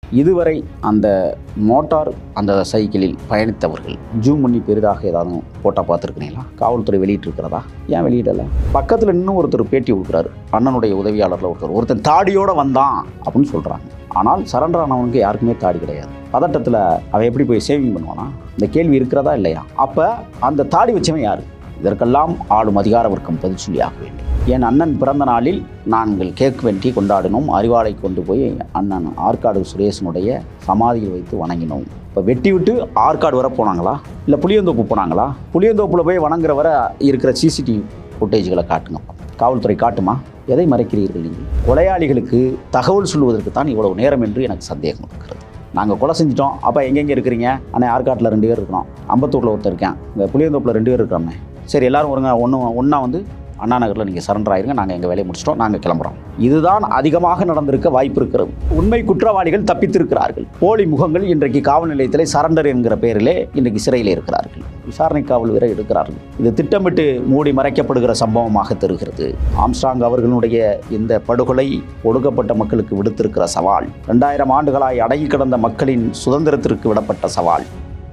இதுவரை அந்த மோட்டார் அந்த சைக்கிளில் பயணித்தவர்கள் ஜூம் பண்ணி பெரிதாக ஏதாவது போட்டா பார்த்துருக்கிறீங்களா? காவல்துறை வெளியிட்டிருக்கிறதா? ஏன் வெளியிடலை? பக்கத்தில் இன்னும் ஒருத்தர் பேட்டி கொடுக்குறாரு, அண்ணனுடைய உதவியாளரில் ஒருத்தன் தாடியோடு வந்தான் அப்படின்னு சொல்கிறாங்க. ஆனால் சரண்டர் ஆனவனுக்கு யாருக்குமே தாடி கிடையாது. பதட்டத்தில் அவன் எப்படி போய் சேவிங் பண்ணுவானா? இந்த கேள்வி இருக்கிறதா இல்லையா? அப்போ அந்த தாடி வச்சவன் யார்? இதற்கெல்லாம் ஆளும் அதிகார வர்க்கம் பதில் சொல்லியாக வேண்டும். என் அண்ணன் பிறந்த நாளில் நாங்கள் கேக் வெட்டி கொண்டாடினோம். அறிவாளை கொண்டு போய் அண்ணன் ஆற்காடு சுரேஷனுடைய சமாதியில் வைத்து வணங்கினோம். இப்போ வெட்டி விட்டு ஆற்காடு வர போனாங்களா, இல்லை புளியந்தோப்பு போனாங்களா? புளியந்தோப்பில் போய் வணங்குற வர இருக்கிற சிசிடிவி ஃபுட்டேஜ்களை காட்டுங்க. காவல்துறை காட்டுமா? எதை மறைக்கிறீர்கள் நீங்கள்? கொலையாளிகளுக்கு தகவல் சொல்லுவதற்கு தான் இவ்வளவு நேரம் என்று எனக்கு சந்தேகம் இருக்கிறது. நாங்கள் கொலை செஞ்சிட்டோம், அப்போ எங்கெங்கே இருக்கிறீங்க? அண்ணே ஆற்காட்டில் 2 பேர் இருக்கிறோம், அம்பத்தூரில் ஒருத்தர் இருக்கேன், இங்கே புளியந்தோப்பில் 2 பேர் இருக்கிறோமே. சரி, எல்லோரும் ஒருங்க ஒன்றா வந்து அண்ணா நகரில் நீங்கள் சரண்டர் ஆயிருங்க, நாங்கள் எங்கள் வேலையை முடிச்சிட்டோம், நாங்கள் கிளம்புறோம். இதுதான் அதிகமாக நடந்திருக்க வாய்ப்பு இருக்கிறது. உண்மை குற்றவாளிகள் தப்பித்திருக்கிறார்கள். போலி முகங்கள் இன்றைக்கு காவல் நிலையத்திலே சரண்டர் என்கிற பெயரிலே இன்றைக்கு சிறையில் இருக்கிறார்கள். விசாரணை காவல் வேற எடுக்கிறார்கள். இது திட்டமிட்டு மூடி மறைக்கப்படுகிற சம்பவமாக தெரிகிறது. ஆம்ஸ்ட்ராங் அவர்களுடைய இந்த படுகொலை ஒடுக்கப்பட்ட மக்களுக்கு விடுத்திருக்கிற சவால், 2000 ஆண்டுகளாய் அடங்கி கிடந்த மக்களின் சுதந்திரத்திற்கு விடப்பட்ட சவால்.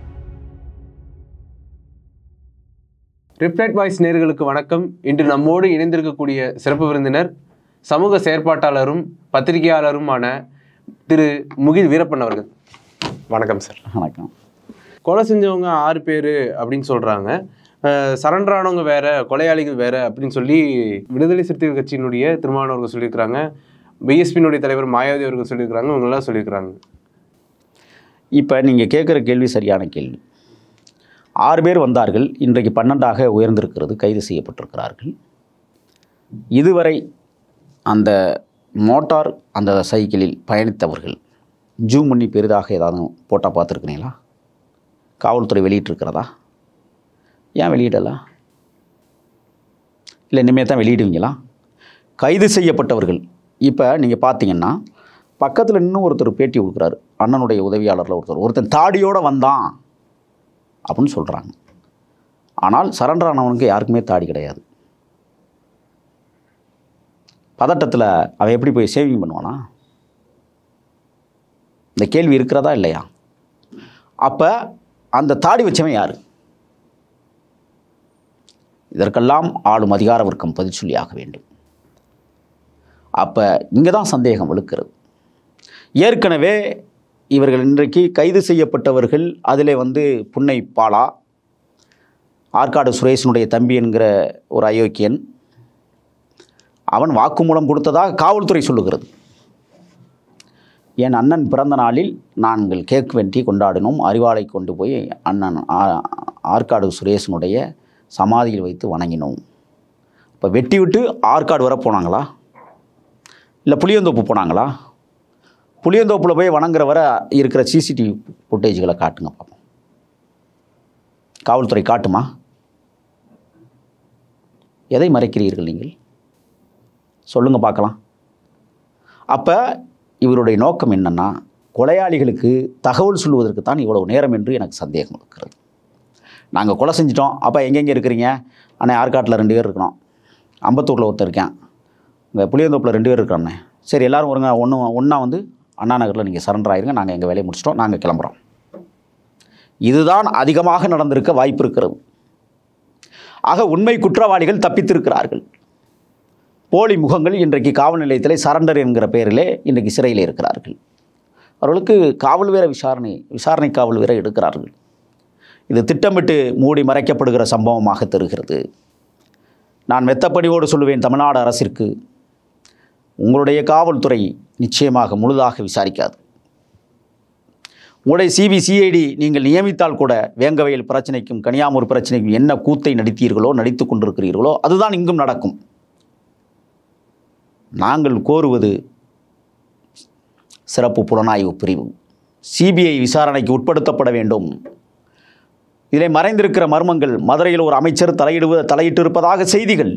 ரிஃப்ளெக்ட் வாய்ஸ் நேயர்களுக்கு வணக்கம். இன்று நம்மோடு இணைந்திருக்கக்கூடிய சிறப்பு விருந்தினர் சமூக செயற்பாட்டாளரும் பத்திரிகையாளருமான திரு முகில் வீரப்பன் அவர்கள். வணக்கம் சார். வணக்கம். கொலை செஞ்சவங்க 6 பேர் அப்படின்னு சொல்கிறாங்க, சரண்டர் ஆனவங்க வேற, கொலையாளிகள் வேற அப்படின்னு சொல்லி விடுதலை சிறுத்தைகள் கட்சியினுடைய திருமாவளவர்கள் சொல்லியிருக்கிறாங்க, பிஎஸ்பியினுடைய தலைவர் மாயாவதி அவர்கள் சொல்லியிருக்கிறாங்க, இவங்கெல்லாம் சொல்லியிருக்கிறாங்க. இப்போ நீங்கள் கேட்குற கேள்வி சரியான கேள்வி. 6 பேர் வந்தார்கள், இன்றைக்கு 12ஆக உயர்ந்திருக்கிறது, கைது செய்யப்பட்டிருக்கிறார்கள். இதுவரை அந்த மோட்டார் அந்த சைக்கிளில் பயணித்தவர்கள் ஜூம் பண்ணி பெரிதாக ஏதாவது போட்டா பார்த்துருக்கிறீங்களா? காவல்துறை வெளியிட்டிருக்கிறதா? ஏன் வெளியிடலை? இல்லை இனிமேல் தான் வெளியிடுவீங்களா? கைது செய்யப்பட்டவர்கள் இப்போ நீங்கள் பார்த்தீங்கன்னா பக்கத்தில் இன்னும் ஒருத்தர் பேட்டி கொடுக்குறாரு, அண்ணனுடைய உதவியாளரில் ஒருத்தன் தாடியோடு வந்தான் அப்படின்னு சொல்கிறாங்க. ஆனால் சரண்டர் ஆனவனுக்கு யாருக்குமே தாடி கிடையாது. பதட்டத்தில் அவன் எப்படி போய் சேவிங் பண்ணுவானா? இந்த கேள்வி இருக்கிறதா இல்லையா? அப்போ அந்த தாடி வச்சவன் யார்? இதற்கெல்லாம் ஆளும் அதிகார வர்க்கம் பதில் சொல்லியாக வேண்டும். அப்போ இங்கே தான் சந்தேகம் வலுக்கிறது. ஏற்கனவே இவர்கள் இன்றைக்கு கைது செய்யப்பட்டவர்கள், அதில் புன்னை பாலா, ஆற்காடு சுரேஷனுடைய தம்பி என்கிற ஒரு அயோக்கியன், அவன் வாக்குமூலம் கொடுத்ததாக காவல்துறை சொல்லுகிறது. என் அண்ணன் பிறந்த நாளில் நாங்கள் கேக் வெட்டி கொண்டாடினோம். அறிவாளை கொண்டு போய் அண்ணன் ஆற்காடு சுரேஷனுடைய சமாதியில் வைத்து வணங்கினோம். இப்போ வெட்டி விட்டு ஆற்காடு வர போனாங்களா, இல்லை புளியந்தோப்பு போனாங்களா? புளியந்தோப்பில் போய் வணங்குற வர இருக்கிற சிசிடிவி ஃபுட்டேஜ்களை காட்டுங்க பார்ப்போம். காவல்துறை காட்டுமா? எதை மறைக்கிறீர்கள் நீங்கள்? சொல்லுங்கள் பார்க்கலாம். அப்போ இவருடைய நோக்கம் என்னென்னா, கொலையாளிகளுக்கு தகவல் சொல்லுவதற்கு தான் இவ்வளவு நேரம் என்று எனக்கு சந்தேகம் இருக்கிறது. நாங்கள் கொலை செஞ்சிட்டோம், அப்போ எங்கெங்கே இருக்கிறீங்க? அண்ணே ஆற்காட்டில் 2 பேர் இருக்கிறோம், அம்பத்தூரில் ஒருத்தர் இருக்கேன், இங்கே புளியந்தோப்பில் 2 பேர் இருக்கிறோண்ணே. சரி, எல்லோரும் ஒருங்க ஒன்றா வந்து அண்ணா நகரில் நீங்கள் சரண்டர் ஆயிருங்க, நாங்கள் எங்கள் வேலையை முடிச்சிட்டோம், நாங்கள் கிளம்புறோம். இதுதான் அதிகமாக நடந்திருக்க வாய்ப்பு இருக்கிறது. ஆக உண்மை குற்றவாளிகள் தப்பித்திருக்கிறார்கள். போலி முகங்கள் இன்றைக்கு காவல் நிலையத்திலே சரண்டர் என்கிற பெயரிலே இன்றைக்கு சிறையில் இருக்கிறார்கள். அவர்களுக்கு காவல் வேற விசாரணை காவல் வேற எடுக்கிறார்கள். இது திட்டமிட்டு மூடி மறைக்கப்படுகிற சம்பவமாக தெரிகிறது. நான் மெத்தப்படியோடு சொல்லுவேன், தமிழ்நாடு அரசிற்கு உங்களுடைய காவல்துறை நிச்சயமாக முழுதாக விசாரிக்காது. உங்களுடைய சிபிசிஐடி நீங்கள் நியமித்தால் கூட வேங்கவயல் பிரச்சனைக்கும் கனியாமூர் பிரச்சனைக்கும் என்ன கூத்தை நடித்து கொண்டிருக்கிறீர்களோ அதுதான் இங்கும் நடக்கும். நாங்கள் கோருவது சிறப்பு புலனாய்வு பிரிவு சிபிஐ விசாரணைக்கு உட்படுத்தப்பட வேண்டும். இதில் மறைந்திருக்கிற மர்மங்கள், மதுரையில் ஒரு அமைச்சர் தலையிட்டு இருப்பதாக செய்திகள்,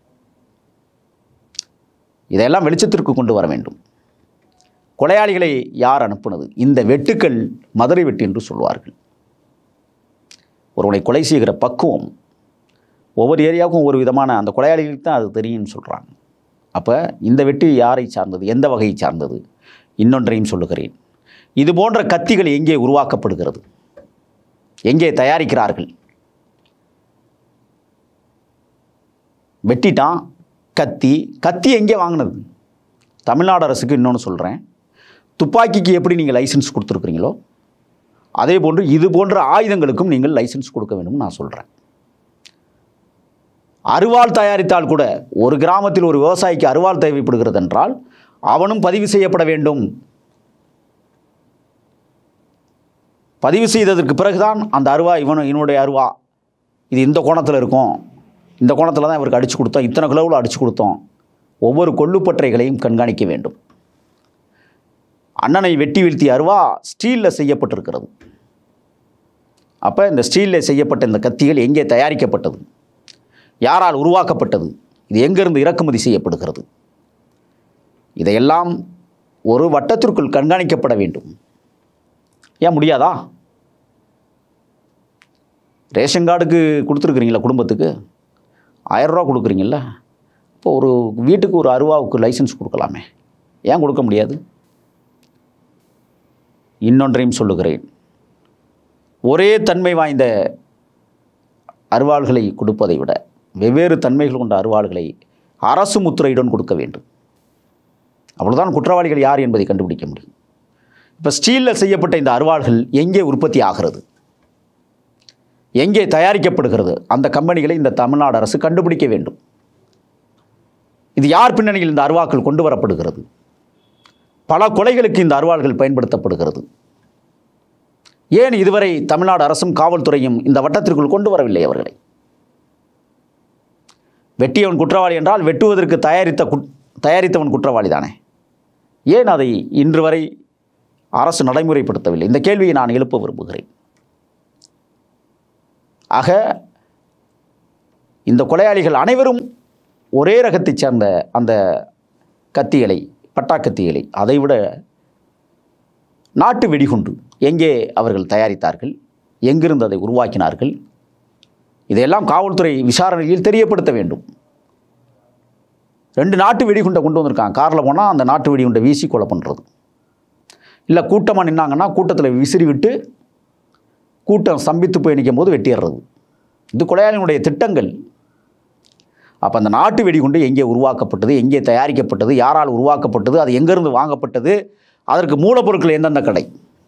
இதையெல்லாம் வெளிச்சத்திற்கு கொண்டு வர வேண்டும். கொலையாளிகளை யார் அனுப்புனது? இந்த வெட்டுக்கள் மதுரை வெட்டு என்று சொல்வார்கள். ஒருவனை கொலை செய்கிற பக்குவம் ஒவ்வொரு ஏரியாவுக்கும் ஒரு விதமான அந்த கொலையாளிகளுக்கு தான் அது தெரியும்னு சொல்கிறாங்க. அப்போ இந்த வெட்டு யாரை சார்ந்தது, எந்த வகையை சார்ந்தது? இன்னொன்றையும் சொல்லுகிறேன். இது போன்ற கத்திகள் எங்கே உருவாக்கப்படுகிறது, எங்கே தயாரிக்கிறார்கள்? வெட்டிட்டான் கத்தி எங்கே வாங்கினது? தமிழ்நாடு அரசுக்கு இன்னொன்று சொல்கிறேன், துப்பாக்கிக்கு எப்படி நீங்கள் லைசன்ஸ் கொடுத்துருக்குறீங்களோ அதே போன்று இது போன்ற ஆயுதங்களுக்கும் நீங்கள் லைசன்ஸ் கொடுக்க வேண்டும் நான் சொல்கிறேன். அருவாள் தயாரித்தால் கூட ஒரு கிராமத்தில் ஒரு விவசாயிக்கு அருவாள் தேவைப்படுகிறது என்றால் அவனும் பதிவு செய்யப்பட வேண்டும். பதிவு செய்ததற்கு பிறகுதான் அந்த அருவா இவனுடைய அருவா, இது இந்த கோணத்தில் இருக்கும், இந்த கோணத்தில் தான் இவருக்கு அடித்து கொடுத்தோம், இத்தனை கிலோவில் அடித்து கொடுத்தோம். ஒவ்வொரு கொள்ளுப்பற்றைகளையும் கண்காணிக்க வேண்டும். அண்ணனை வெட்டி வீழ்த்திய அருவா ஸ்டீலில் செய்யப்பட்டிருக்கிறது. அப்போ இந்த ஸ்டீலில் செய்யப்பட்ட இந்த கத்திகள் எங்கே தயாரிக்கப்பட்டது, யாரால் உருவாக்கப்பட்டது, இது எங்கிருந்து இறக்குமதி செய்யப்படுகிறது, இதையெல்லாம் ஒரு வட்டத்திற்குள் கண்காணிக்கப்பட வேண்டும். ஏன் முடியாதா? ரேஷன் கார்டுக்கு கொடுத்துருக்குறீங்களா, குடும்பத்துக்கு 1000 ரூபா கொடுக்குறீங்கள, இப்போ ஒரு வீட்டுக்கு ஒரு அருவாவுக்கு லைசன்ஸ் கொடுக்கலாமே, ஏன் கொடுக்க முடியாது? இன்னொன்றையும் சொல்லுகிறேன், ஒரே தன்மை வாய்ந்த அருவாள்களை கொடுப்பதை விட வெவ்வேறு தன்மைகள் கொண்ட அருவாள்களை அரசு முத்திரையுடன் கொடுக்க வேண்டும். அவ்வளோதான் குற்றவாளிகள் யார் என்பதை கண்டுபிடிக்க முடியும். இப்போ ஸ்டீலில் செய்யப்பட்ட இந்த அருவாள்கள் எங்கே உற்பத்தி ஆகிறது, எங்கே தயாரிக்கப்படுகிறது, அந்த கம்பெனிகளை இந்த தமிழ்நாடு அரசு கண்டுபிடிக்க வேண்டும். இது யார் பின்னணியில் இந்த அருவாக்கள் கொண்டு வரப்படுகிறது? பல கொலைகளுக்கு இந்த அருவாள்கள் பயன்படுத்தப்படுகிறது. ஏன் இதுவரை தமிழ்நாடு அரசும் காவல்துறையும் இந்த வட்டத்திற்குள் கொண்டு வரவில்லை அவர்களை? வெட்டியவன் குற்றவாளி என்றால் வெட்டுவதற்கு தயாரித்தவன் குற்றவாளி தானே. ஏன் அதை இன்று வரை அரசு நடைமுறைப்படுத்தவில்லை? இந்த கேள்வியை நான் எழுப்ப விரும்புகிறேன். ஆக இந்த கொலையாளிகள் அனைவரும் ஒரே ரகத்தைச் சேர்ந்த அந்த கத்திகளை, பட்டாக்கத்திகளை, அதைவிட நாட்டு வெடிகுண்டு எங்கே அவர்கள் தயாரித்தார்கள், எங்கிருந்து அதை உருவாக்கினார்கள், இதையெல்லாம் காவல்துறை விசாரணையில் தெரியப்படுத்த வேண்டும். 2 நாட்டு வெடிகுண்டை கொண்டு வந்திருக்காங்க. காரில் போனால் அந்த நாட்டு வெடிகுண்டை வீசி கொலை பண்ணுறது, இல்லை கூட்டமாக நின்னாங்கன்னா கூட்டத்தில் விசிறி விட்டு கூட்டம் ஸ்தம்பித்து போய் நிற்கும் போது வெட்டிடுறது. இது கொலையாளிகளுடைய திட்டங்கள். அப்போ அந்த நாட்டு வெடிகுண்டு எங்கே உருவாக்கப்பட்டது, எங்கே தயாரிக்கப்பட்டது, யாரால் உருவாக்கப்பட்டது, அது எங்கேருந்து வாங்கப்பட்டது, அதற்கு மூலப்பொருட்கள் எந்தெந்த கடை,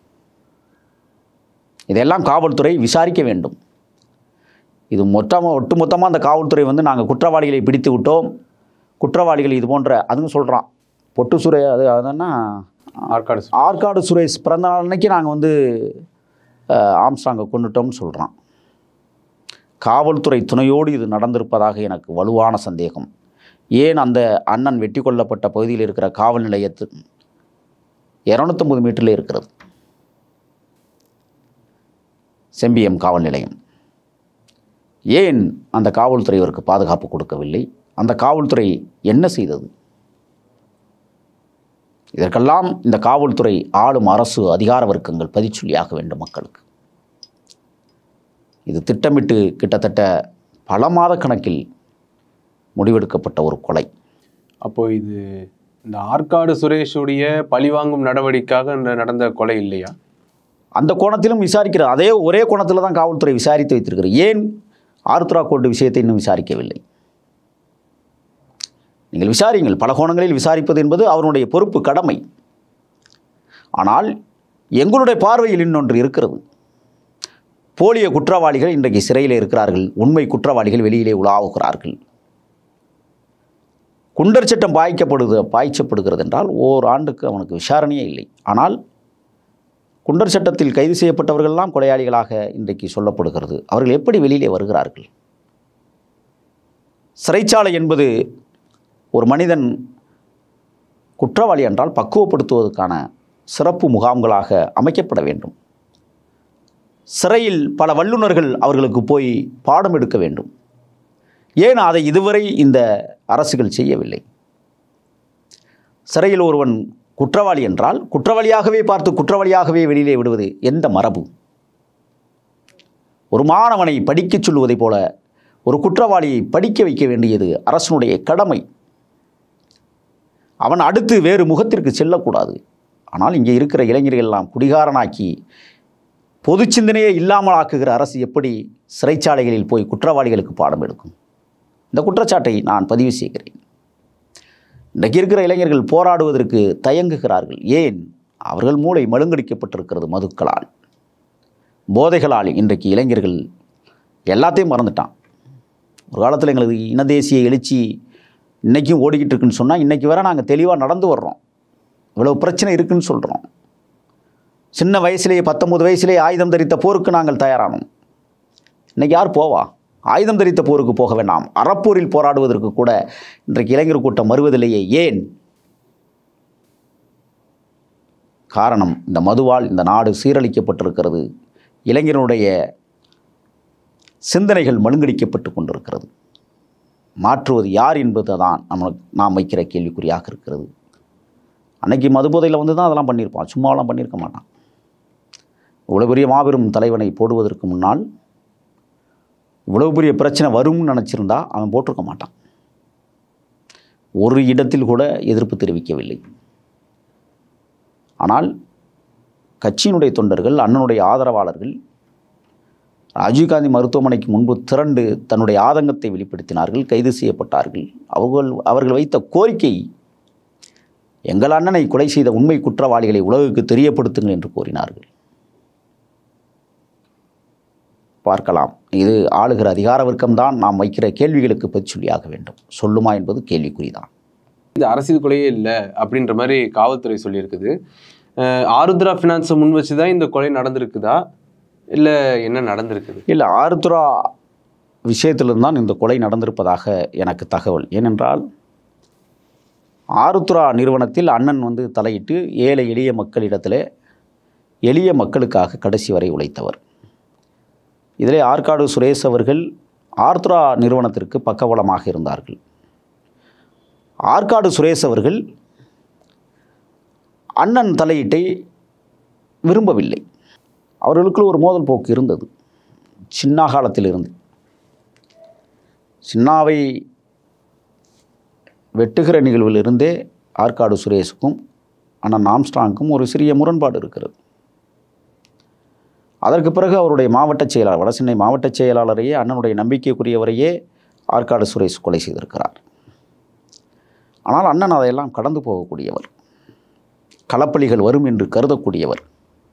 இதெல்லாம் காவல்துறை விசாரிக்க வேண்டும். இது ஒட்டுமொத்தமாக அந்த காவல்துறை நாங்கள் குற்றவாளிகளை பிடித்து விட்டோம், குற்றவாளிகள் இது போன்ற அதுவும் சொல்கிறான். பொட்டு சுரே அதுன்னா ஆற்காடு சுரேஷ் பிறந்த நாள் அன்னைக்கு நாங்கள் ஆம்ஸ்ட்ராங்கை கொண்டுட்டோம்னு சொல்கிறான். காவல்துறை துணையோடு இது நடந்திருப்பதாக எனக்கு வலுவான சந்தேகம். ஏன் அந்த அண்ணன் வெட்டி கொல்லப்பட்ட பகுதியில் இருக்கிற காவல் நிலையத்து 250 மீட்டரில் இருக்கிறது செம்பியம் காவல் நிலையம். ஏன் அந்த காவல்துறை அவருக்கு பாதுகாப்பு கொடுக்கவில்லை? அந்த காவல்துறை என்ன செய்தது? இதற்கெல்லாம் இந்த காவல்துறை ஆளும் அரசு அதிகார வர்க்கங்கள் பதிச்சொல்லியாக வேண்டும் மக்களுக்கு. இது திட்டமிட்டு கிட்டத்தட்ட பல மாத கணக்கில் முடிவெடுக்கப்பட்ட ஒரு கொலை. அப்போ இது இந்த ஆற்காடு சுரேஷுடைய பழிவாங்கும் நடவடிக்கையாக நடந்த கொலை இல்லையா? அந்த கோணத்திலும் விசாரிக்கிற அதே ஒரே கோணத்தில் தான் காவல்துறை விசாரித்து வைத்திருக்கிறது. ஏன் ஆருத்ரா கோல்டு விஷயத்தை இன்னும் விசாரிக்கவில்லை? நீங்கள் விசாரிங்கள். பல கோணங்களில் விசாரிப்பது என்பது அவருடைய பொறுப்பு, கடமை. ஆனால் எங்களுடைய பார்வையில் இன்னொன்று இருக்கிறது. போலிய குற்றவாளிகள் இன்றைக்கு சிறையில் இருக்கிறார்கள், உண்மை குற்றவாளிகள் வெளியிலே உலாவுகிறார்கள். குண்டர் சட்டம் பாய்ச்சப்படுகிறது என்றால் ஓராண்டுக்கு அவனுக்கு விசாரணையே இல்லை. ஆனால் குண்டர் சட்டத்தில் கைது செய்யப்பட்டவர்கள்லாம் கொலையாளிகளாக இன்றைக்கு சொல்லப்படுகிறது. அவர்கள் எப்படி வெளியிலே வருகிறார்கள்? சிறைச்சாலை என்பது ஒரு மனிதன் குற்றவாளி என்றால் பக்குவப்படுத்துவதற்கான சிறப்பு முகாம்களாக அமைக்கப்பட வேண்டும். சிறையில் பல வல்லுநர்கள் அவர்களுக்கு போய் பாடம் எடுக்க வேண்டும். ஏன் அதை இதுவரை இந்த அரசுகள் செய்யவில்லை? சிறையில் ஒருவன் குற்றவாளி என்றால் குற்றவாளியாகவே பார்த்து குற்றவாளியாகவே வெளியிலே விடுவது எந்த மரபு? ஒரு மாணவனை படிக்கச் சொல்லுவதைப் போல ஒரு குற்றவாளியை படிக்க வைக்க வேண்டியது அரசனுடைய கடமை. அவன் அடுத்து வேறு முகத்திற்கு செல்லக்கூடாது. ஆனால் இங்கே இருக்கிற இளைஞர்கள் எல்லாம் குடிகாரனாக்கி பொது சிந்தனையே இல்லாமல் ஆக்குகிற அரசு எப்படி சிறைச்சாலைகளில் போய் குற்றவாளிகளுக்கு பாடம் எடுக்கும்? இந்த குற்றச்சாட்டை நான் பதிவு செய்கிறேன். இன்றைக்கு இருக்கிற இளைஞர்கள் போராடுவதற்கு தயங்குகிறார்கள். ஏன்? அவர்கள் மூளை மழுங்கடிக்கப்பட்டிருக்கிறது மதுக்களால், போதைகளால். இன்றைக்கு இளைஞர்கள் எல்லாத்தையும் மறந்துட்டான். ஒரு காலத்தில் எங்களுக்கு இனதேசிய எழுச்சி இன்றைக்கும் ஓடிக்கிட்டு இருக்குன்னு சொன்னால், இன்றைக்கி வரை நாங்கள் தெளிவாக நடந்து வர்றோம். இவ்வளோ பிரச்சனை இருக்குன்னு சொல்கிறோம். சின்ன வயசுலேயே 19 வயசுலேயே ஆயுதம் தரித்த போருக்கு நாங்கள் தயாரானோம். இன்றைக்கி யார் போவா? ஆயுதம் தரித்த போருக்கு போக வேண்டாம், அறப்போரில் போராடுவதற்கு கூட இன்றைக்கு இளைஞர் கூட்டம் வருவதில்லையே. ஏன்? காரணம், இந்த மதுவால் இந்த நாடு சீரழிக்கப்பட்டிருக்கிறது. இளைஞனுடைய சிந்தனைகள் மழுங்கடிக்கப்பட்டு கொண்டிருக்கிறது. மாற்றுவது யார் என்பது தான் நாம் வைக்கிற கேள்விக்குறியாக இருக்கிறது. அன்னைக்கு மதுபோதையில் வந்து தான் அதெல்லாம் பண்ணியிருப்பான், சும்மாவெல்லாம் பண்ணியிருக்க மாட்டான். இவ்வளோ பெரிய மாபெரும் தலைவனை போடுவதற்கு முன்னால் இவ்வளோ பெரிய பிரச்சனை வரும்னு நினச்சிருந்தா அவன் போட்டிருக்க மாட்டான். ஒரு இடத்தில் கூட எதிர்ப்பு தெரிவிக்கவில்லை. ஆனால் கட்சியினுடைய தொண்டர்கள், அண்ணனுடைய ஆதரவாளர்கள் ராஜீவ்காந்தி மருத்துவமனைக்கு முன்பு திரண்டு தன்னுடைய ஆதங்கத்தை வெளிப்படுத்தினார்கள், கைது செய்யப்பட்டார்கள். அவர்கள் வைத்த கோரிக்கை, எங்கள் அண்ணனை கொலை செய்த உண்மை குற்றவாளிகளை உலகுக்கு தெரியப்படுத்துங்கள் என்று கோரினார்கள். பார்க்கலாம், இது ஆளுகிற அதிகார வர்க்கம்தான் நாம் வைக்கிற கேள்விகளுக்கு பதில் சொல்லியாக வேண்டும். சொல்லுமா என்பது கேள்விக்குறிதான். இது அரசியல் கொலையே இல்லை அப்படின்ற மாதிரி காவல்துறை சொல்லியிருக்குது. ஆருத்ரா ஃபினான்ஸை முன் வச்சு தான் இந்த கொலை நடந்திருக்குதா, இல்லை என்ன நடந்திருக்குது? இல்லை, ஆருத்ரா விஷயத்திலிருந்து தான் இந்த கொலை நடந்திருப்பதாக எனக்கு தகவல். ஏனென்றால் ஆருத்ரா நிறுவனத்தில் அண்ணன் வந்து தலையிட்டு ஏழை எளிய மக்களிடத்தில் எளிய மக்களுக்காக கடைசி வரை உழைத்தவர். இதிலே ஆற்காடு சுரேஷ் அவர்கள் ஆருத்ரா நிறுவனத்திற்கு பக்கபலமாக இருந்தார்கள். ஆற்காடு சுரேஷ் அவர்கள் அண்ணன் தலையீட்டை விரும்பவில்லை. அவர்களுக்குள் ஒரு மோதல் போக்கு இருந்தது சின்ன காலத்திலிருந்து. சின்னாவை வெட்டுகிற நிகழ்விலிருந்தே ஆற்காடு சுரேஷுக்கும் அண்ணன் ஆம்ஸ்ட்ராங்கும் ஒரு சிறிய முரண்பாடு இருக்கிறது. அதற்கு பிறகு அவருடைய மாவட்ட செயலாளர், வடசென்னை மாவட்ட செயலாளரையே, அண்ணனுடைய நம்பிக்கைக்குரியவரையே ஆற்காடு சுரேஷ் கொலை செய்திருக்கிறார். ஆனால் அண்ணன் அதையெல்லாம் கடந்து போகக்கூடியவர், களப்பலிகள் வரும் என்று கருதக்கூடியவர்.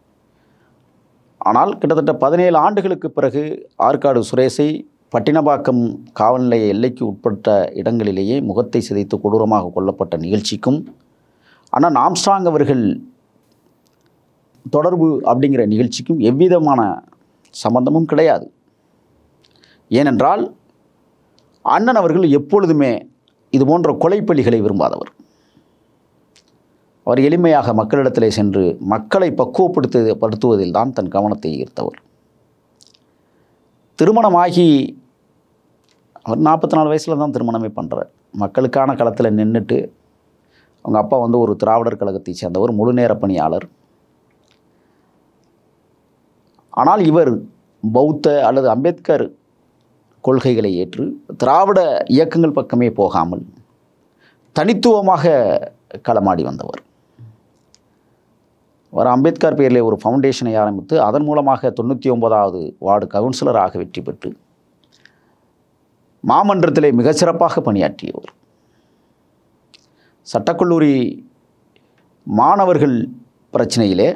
ஆனால் கிட்டத்தட்ட 17 ஆண்டுகளுக்கு பிறகு ஆற்காடு சுரேஷை பட்டினப்பாக்கம் காவல் நிலைய எல்லைக்கு உட்பட்ட இடங்களிலேயே முகத்தை சிதைத்து கொடூரமாக கொல்லப்பட்ட நிகழ்ச்சிக்கும் அண்ணன் ஆம்ஸ்ட்ராங் அவர்கள் தொடர்பு அப்படிங்கிற நிகழ்ச்சிக்கும் எவ்விதமான சம்பந்தமும் கிடையாது. ஏனென்றால் அண்ணன் அவர்கள் எப்பொழுதுமே இது போன்ற கொலைப்பள்ளிகளை விரும்பாதவர். அவர் எளிமையாக மக்களிடத்திலே சென்று மக்களை பக்குவப்படுத்துவதில் தான் தன் கவனத்தை ஈர்த்தவர். திருமணமாகி அவர் 44 வயசில் தான் திருமணமே பண்ணுறார். மக்களுக்கான களத்தில் நின்றுட்டு, அவங்க அப்பா வந்து ஒரு திராவிடர் கழகத்தை சேர்ந்தவர், முழு நேர பணியாளர். ஆனால் இவர் பௌத்த அல்லது அம்பேத்கர் கொள்கைகளை ஏற்று திராவிட இயக்கங்கள் பக்கமே போகாமல் தனித்துவமாக களமாடி வந்தவர். அவர் அம்பேத்கர் பேரில் ஒரு ஃபவுண்டேஷனை ஆரம்பித்து அதன் மூலமாக 99வது வார்டு கவுன்சிலராக வெற்றி பெற்று மாமன்றத்திலே மிகச்சிறப்பாக பணியாற்றியவர். சட்டக்கல்லூரி மாணவர்கள் பிரச்சனையிலே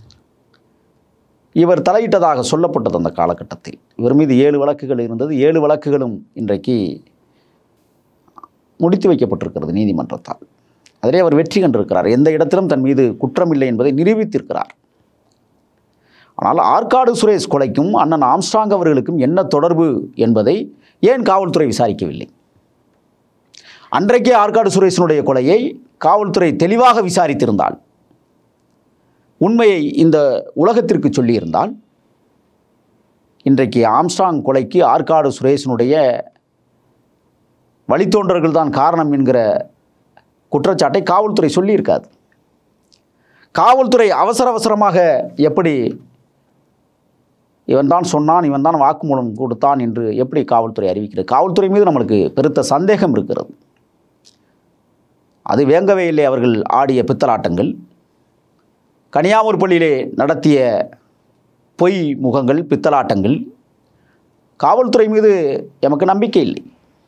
இவர் தலையிட்டதாக சொல்லப்பட்டது. அந்த காலகட்டத்தில் இவர் மீது 7 வழக்குகள் இருந்தது. 7 வழக்குகளும் இன்றைக்கு முடித்து வைக்கப்பட்டிருக்கிறது நீதிமன்றத்தால். அதிலே அவர் வெற்றி கண்டிருக்கிறார். எந்த இடத்திலும் தன் மீது குற்றமில்லை என்பதை நிரூபித்திருக்கிறார். ஆனால் ஆற்காடு சுரேஷ் கொலைக்கும் அண்ணன் ஆம்ஸ்ட்ராங் அவர்களுக்கும் என்ன தொடர்பு என்பதை ஏன் காவல்துறை விசாரிக்கவில்லை? அன்றைக்கே ஆற்காடு சுரேஷனுடைய கொலையை காவல்துறை தெளிவாக விசாரித்திருந்தால், உண்மையை இந்த உலகத்திற்கு சொல்லியிருந்தால், இன்றைக்கு ஆம்ஸ்ட்ராங் கொலைக்கு ஆற்காடு சுரேஷனுடைய வழித்தோன்றர்கள் தான் காரணம் என்கிற குற்றச்சாட்டை காவல்துறை சொல்லியிருக்காது. காவல்துறை அவசரமாக எப்படி இவன் தான் சொன்னான், இவன் தான் வாக்குமூலம் கொடுத்தான் என்று எப்படி காவல்துறை அறிவிக்கிறது? காவல்துறை மீது நம்மளுக்கு பெருத்த சந்தேகம் இருக்கிறது. அது வேங்கவே இல்லை அவர்கள் ஆடிய பித்தலாட்டங்கள், கனியாமூர் பள்ளியிலே நடத்திய பொய் முகங்கள், பித்தலாட்டங்கள், காவல்துறை மீது எமக்கு நம்பிக்கை இல்லை.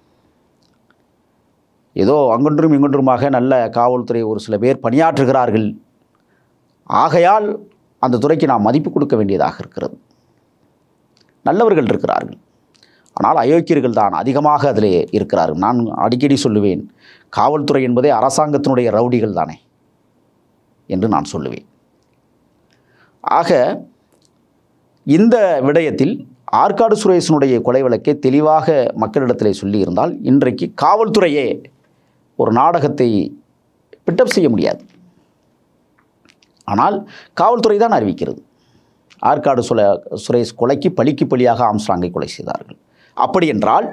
ஏதோ அங்கொன்றும் இங்கொன்றுமாக நல்ல காவல்துறை ஒரு சில பேர் பணியாற்றுகிறார்கள், ஆகையால் அந்த துறைக்கு நாம் மதிப்பு கொடுக்க வேண்டியதாக இருக்கிறது. நல்லவர்கள் இருக்கிறார்கள், ஆனால் அயோக்கியர்கள் தான் அதிகமாக அதிலே இருக்கிறார்கள். நான் அடிக்கடி சொல்லுவேன், காவல்துறை என்பதே அரசாங்கத்தினுடைய ரவுடிகள் தானே என்று நான் சொல்லுவேன். ஆக இந்த விடயத்தில் ஆற்காடு சுரேஷனுடைய கொலை வழக்கை தெளிவாக மக்களிடத்திலே சொல்லியிருந்தால் இன்றைக்கு காவல்துறையே ஒரு நாடகத்தை பிட்டப் செய்ய முடியாது. ஆனால் காவல்துறை தான் அறிவிக்கிறது. ஆற்காடு சுரேஷ் கொலைக்கு பழிக்கு பழியாக ஆம்ஸ்ட்ராங்கை கொலை செய்தார்கள். அப்படி என்றால்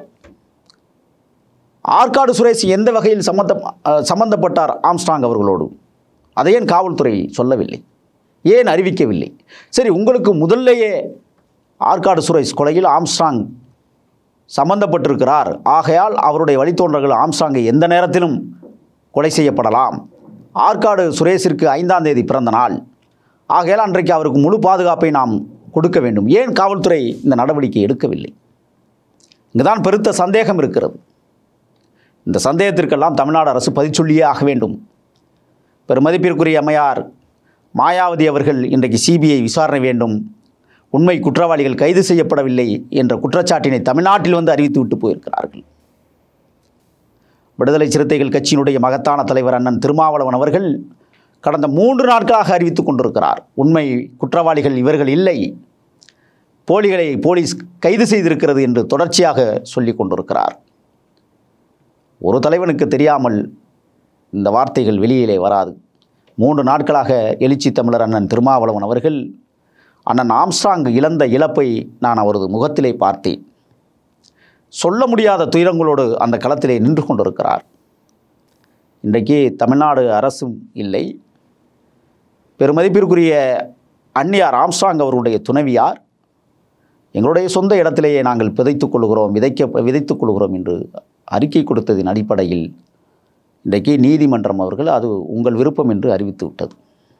ஆற்காடு சுரேஷ் எந்த வகையில் சம்பந்தப்பட்டார் ஆம்ஸ்ட்ராங் அவர்களோடு? அதை ஏன் காவல்துறை சொல்லவில்லை, ஏன் அறிவிக்கவில்லை? சரி, உங்களுக்கு முதல்லையே ஆற்காடு சுரேஷ் கொலையில் ஆம்ஸ்ட்ராங் சம்பந்தப்பட்டிருக்கிறார், ஆகையால் அவருடைய வழித்தோன்றர்கள் ஆம்ஸ்ட்ராங்கை எந்த நேரத்திலும் கொலை செய்யப்படலாம். ஆற்காடு சுரேஷிற்கு 5ஆம் தேதி பிறந்த நாள், ஆகையால் அன்றைக்கு அவருக்கு முழு பாதுகாப்பை நாம் கொடுக்க வேண்டும். ஏன் காவல்துறை இந்த நடவடிக்கை எடுக்கவில்லை? இங்குதான் பெருத்த சந்தேகம் இருக்கிறது. இந்த சந்தேகத்திற்கெல்லாம் தமிழ்நாடு அரசு பதிச்சொல்லியே ஆக வேண்டும். பெருமதிப்பிற்குரிய அம்மையார் மாயாவதி அவர்கள் இன்றைக்கு சிபிஐ விசாரணை வேண்டும், உண்மை குற்றவாளிகள் கைது செய்யப்படவில்லை என்ற குற்றச்சாட்டினை தமிழ்நாட்டில் வந்து அறிவித்து விட்டு போயிருக்கிறார்கள். விடுதலை சிறுத்தைகள் கட்சியினுடைய மகத்தான தலைவர் அண்ணன் திருமாவளவன் அவர்கள் கடந்த 3 நாட்களாக அறிவித்துக் கொண்டிருக்கிறார், உண்மை குற்றவாளிகள் இவர்கள் இல்லை, போலிகளை போலீஸ் கைது செய்திருக்கிறது என்று தொடர்ச்சியாக சொல்லிக் கொண்டிருக்கிறார். ஒரு தலைவனுக்கு தெரியாமல் இந்த வார்த்தைகள் வெளியிலே வராது. 3 நாட்களாக எழுச்சி தமிழர் அண்ணன் திருமாவளவன் அவர்கள் அண்ணன் ஆம்ஸ்ட்ராங் இழந்த இழப்பை நான் அவரது முகத்திலே பார்த்தேன். சொல்ல முடியாத துயரங்களோடு அந்த களத்திலே நின்று கொண்டிருக்கிறார். இன்றைக்கு தமிழ்நாடு அரசும் இல்லை, பெருமதிப்பிற்குரிய அன்னியார் ஆம்ஸ்ட்ராங் அவருடைய துணைவியார் எங்களுடைய சொந்த இடத்திலேயே நாங்கள் விதைத்துக் கொள்கிறோம் என்று அறிக்கை கொடுத்ததின் அடிப்படையில் இன்றைக்கு நீதிமன்றம் அவர்கள் அது உங்கள் விருப்பம் என்று அறிவித்து விட்டது.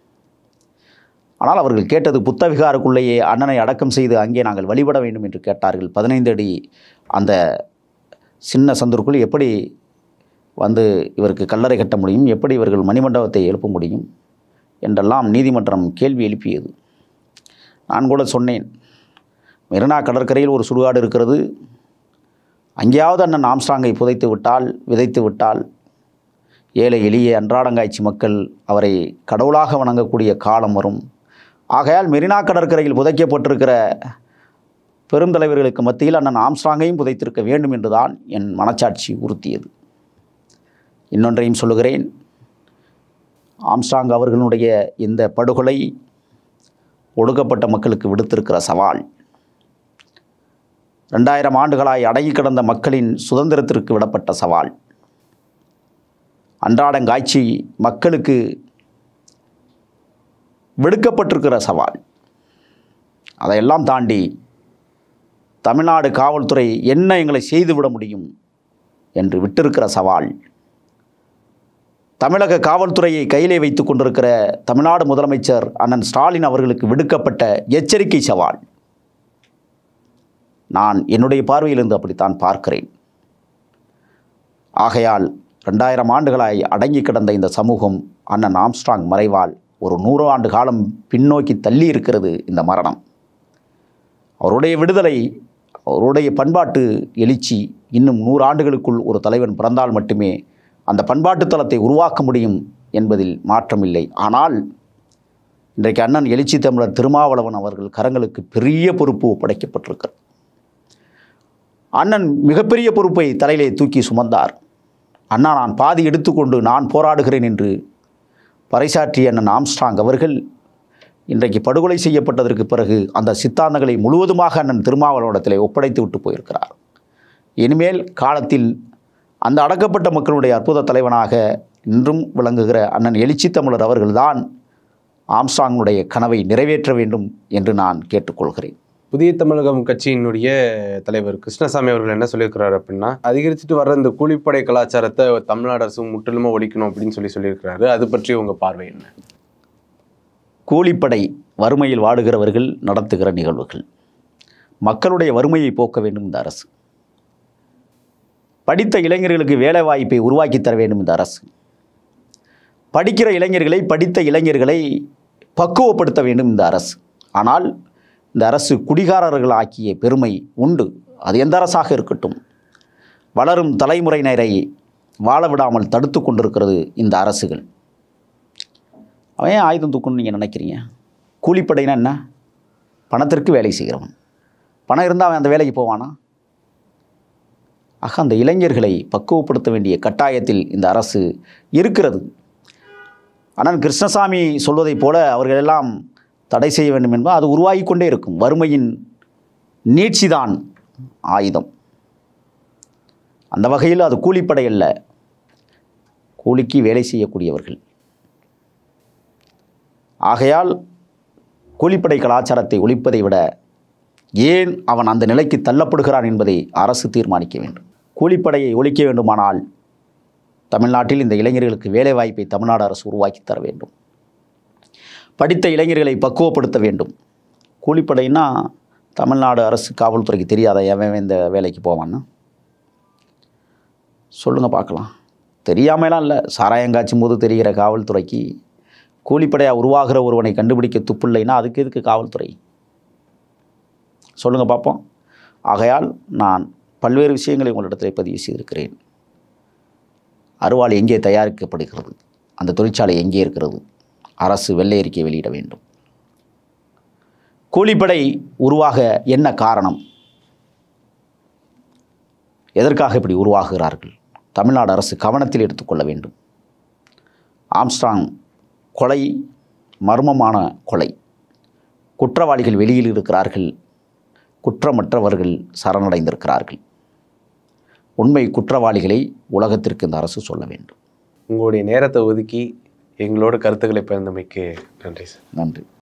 ஆனால் அவர்கள் கேட்டது புத்தவிகாருக்குள்ளேயே அண்ணனை அடக்கம் செய்து அங்கே நாங்கள் வழிபட வேண்டும் என்று கேட்டார்கள். 15 அடி அந்த சின்ன சந்தூருக்குள் எப்படி வந்து இவருக்கு கல்லறை கட்ட முடியும், எப்படி இவர்கள் மணிமண்டபத்தை எழுப்ப முடியும் என்றெல்லாம் நீதிமன்றம் கேள்வி எழுப்பியது. நான் கூட சொன்னேன், மெரினா கடற்கரையில் ஒரு சுடுகாடு இருக்கிறது, அங்கேயாவது அண்ணன் ஆம்ஸ்ட்ராங்கை விதைத்து விட்டால் ஏழை எளிய அன்றாடங்காய்ச்சி மக்கள் அவரை கடவுளாக வணங்கக்கூடிய காலம் வரும். ஆகையால் மெரினா கடற்கரையில் புதைக்கப்பட்டிருக்கிற பெருந்தலைவர்களுக்கு மத்தியில் அண்ணன் ஆம்ஸ்ட்ராங்கையும் புதைத்திருக்க வேண்டும் என்றுதான் என் மனச்சாட்சி உறுத்தியது. இன்னொன்றையும் சொல்லுகிறேன், ஆம்ஸ்ட்ராங் அவர்களுடைய இந்த படுகொலை ஒடுக்கப்பட்ட மக்களுக்கு விடுத்திருக்கிற சவால், 2000 ஆண்டுகளாய் அடங்கி கிடந்த மக்களின் சுதந்திரத்திற்கு விடப்பட்ட சவால், அன்றாடங்காட்சி மக்களுக்கு விடுக்கப்பட்டிருக்கிற சவால், அதையெல்லாம் தாண்டி தமிழ்நாடு காவல்துறை என்ன எங்களை செய்துவிட முடியும் என்று விட்டிருக்கிற சவால், தமிழக காவல்துறையை கையிலே வைத்துக் கொண்டிருக்கிற தமிழ்நாடு முதலமைச்சர் அண்ணன் ஸ்டாலின் அவர்களுக்கு விடுக்கப்பட்ட எச்சரிக்கை சவால், நான் என்னுடைய பார்வையிலிருந்து அப்படித்தான் பார்க்கிறேன். ஆகையால் 2000 ஆண்டுகளாய் அடங்கி கிடந்த இந்த சமூகம் அண்ணன் ஆம்ஸ்ட்ராங் மறைவால் ஒரு 100 ஆண்டு காலம் பின்னோக்கி தள்ளி இருக்கிறது. இந்த மரணம், அவருடைய விடுதலை, அவருடைய பண்பாட்டு எழுச்சி இன்னும் 100 ஆண்டுகளுக்குள் ஒரு தலைவன் பிறந்தால் மட்டுமே அந்த பண்பாட்டு தளத்தை உருவாக்க முடியும் என்பதில் மாற்றமில்லை. ஆனால் இன்றைக்கு அண்ணன் எழுச்சி தமிழர் திருமாவளவன் அவர்கள் கரங்களுக்கு பெரிய பொறுப்பு ஒப்படைக்கப்பட்டிருக்கிறது. அண்ணன் மிகப்பெரிய பொறுப்பை தலையிலே தூக்கி சுமந்தார். அண்ணா, நான் பாதி எடுத்துக்கொண்டு நான் போராடுகிறேன் என்று பறைசாற்றிய அண்ணன் ஆம்ஸ்ட்ராங் அவர்கள் இன்றைக்கு படுகொலை செய்யப்பட்டதற்கு பிறகு அந்த சித்தாந்தங்களை முழுவதுமாக அண்ணன் திருமாவளவனிடத்திலே ஒப்படைத்து விட்டு போயிருக்கிறார். இனிமேல் காலத்தில் அந்த அடக்கப்பட்ட மக்களுடைய அற்புத தலைவனாக இன்றும் விளங்குகிற அண்ணன் எழுச்சி தமிழர் அவர்கள்தான் ஆம்ஸ்ட்ராங்குடைய கனவை நிறைவேற்ற வேண்டும் என்று நான் கேட்டுக்கொள்கிறேன். புதிய தமிழகம் கட்சியினுடைய தலைவர் கிருஷ்ணசாமி அவர்கள் என்ன சொல்லியிருக்கிறார் அப்படின்னா, அதிகரிச்சுட்டு வர்ற இந்த கூலிப்படை கலாச்சாரத்தை தமிழ்நாடு அரசு முற்றிலுமா ஒழிக்கணும் அப்படின்னு சொல்லியிருக்கிறாரு. அது பற்றி உங்கள் பார்வை என்ன? கூலிப்படை வறுமையில் வாடுகிறவர்கள் நடத்துகிற நிகழ்வுகள். மக்களுடைய வறுமையை போக்க வேண்டும் இந்த அரசு. படித்த இளைஞர்களுக்கு வேலை வாய்ப்பை உருவாக்கி தர வேண்டும் இந்த அரசு. படிக்கிற இளைஞர்களை, படித்த இளைஞர்களை பக்குவப்படுத்த வேண்டும் இந்த அரசு. ஆனால் இந்த அரசு குடிகாரர்கள் ஆக்கிய பெருமை உண்டு. அது எந்த அரசாக இருக்கட்டும். வளரும் தலைமுறையினரை வாழ விடாமல் தடுத்து கொண்டிருக்கிறது இந்த அரசுகள். அவன் ஏன் ஆயுதம் தூக்கணும்னு நீங்கள் நினைக்கிறீங்க? கூலிப்படைனா என்ன? பணத்திற்கு வேலை செய்கிறவன். பணம் இருந்தால் அவன் அந்த வேலைக்கு போவானா? ஆக அந்த இளைஞர்களை பக்குவப்படுத்த வேண்டிய கட்டாயத்தில் இந்த அரசு இருக்கிறது. ஆனால் கிருஷ்ணசாமி சொல்வதைப் போல அவர்கள் எல்லாம் தடை செய்ய வேண்டும் என்பது அது உருவாகி கொண்டே இருக்கும். வறுமையின் நீட்சிதான் ஆயுதம். அந்த வகையில் அது கூலிப்படை அல்ல, கூலிக்கு வேலை செய்யக்கூடியவர்கள். ஆகையால் கூலிப்படை கலாச்சாரத்தை ஒழிப்பதை விட ஏன் அவன் அந்த நிலைக்கு தள்ளப்படுகிறான் என்பதை அரசு தீர்மானிக்க வேண்டும். கூலிப்படையை ஒழிக்க வேண்டுமானால் தமிழ்நாட்டில் இந்த இளைஞர்களுக்கு வேலை வாய்ப்பை தமிழ்நாடு அரசு உருவாக்கி தர வேண்டும். படித்த இளைஞர்களை பக்குவப்படுத்த வேண்டும். கூலிப்படைன்னா தமிழ்நாடு அரசு காவல்துறைக்கு தெரியாத எவன் இந்த வேலைக்கு போவான்னு சொல்லுங்கள் பார்க்கலாம். தெரியாமலாம் இல்லை, சாராயம் காய்ச்சும் போது தெரிகிற காவல்துறைக்கு கூலிப்படையாக உருவாகிற ஒருவனை கண்டுபிடிக்க துப்பில்லைன்னா அதுக்கு எதுக்கு காவல்துறை? சொல்லுங்கள் பார்ப்போம். ஆகையால் நான் பல்வேறு விஷயங்களை உங்களிடத்தில் பதிவு செய்திருக்கிறேன். அருவாள் எங்கே தயாரிக்கப்படுகிறது, அந்த தொழிற்சாலை எங்கே இருக்கிறது? அரசு வெள்ளை அறிக்கை வெளியிட வேண்டும். கூலிப்படை உருவாக என்ன காரணம்? எதற்காக இப்படி உருவாகுகிறார்கள்? தமிழ்நாடு அரசு கவனத்தில் எடுத்துக்கொள்ள வேண்டும். ஆம்ஸ்ட்ராங் கொலை மர்மமான கொலை. குற்றவாளிகள் வெளியில் இருக்கிறார்கள், குற்றமற்றவர்கள் சரணடைந்திருக்கிறார்கள். உண்மை குற்றவாளிகளை உலகத்திற்கு இந்த அரசு சொல்ல வேண்டும். உங்களுடைய நேரத்தை ஒதுக்கி எங்களோட கருத்துக்களை பகிர்ந்தமைக்கு நன்றி சார். நன்றி.